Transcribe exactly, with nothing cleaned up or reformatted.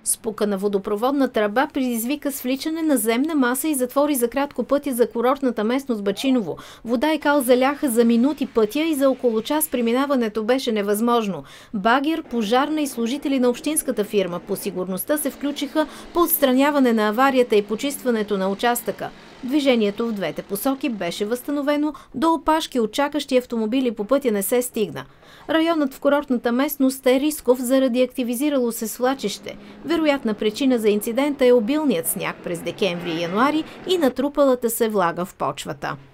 Спукана водопроводна тръба предизвика свличане на земна маса и затвори за кратко пътя за курортната местност Бачиново. Вода и кал заляха за минути пътя и за около час преминаването беше невъзможно. Багер, пожарна и служители на общинската фирма по сигурността се включиха по отстраняване на аварията и почистването на участъка. Движението в двете посоки беше възстановено, до опашки от чакащи автомобили по пътя не се стигна. Районът в курортната местност е рисков заради активизирало се свлачище. Вероятна причина за инцидента е обилният сняг през декември и януари и натрупалата се влага в почвата.